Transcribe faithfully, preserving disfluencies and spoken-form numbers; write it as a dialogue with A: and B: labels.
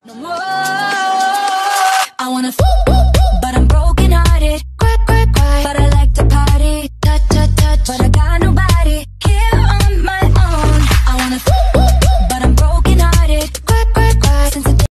A: No more. I wanna f but I'm broken hearted. Cry, cry, cry. But I like to party. Touch, touch, touch. But I got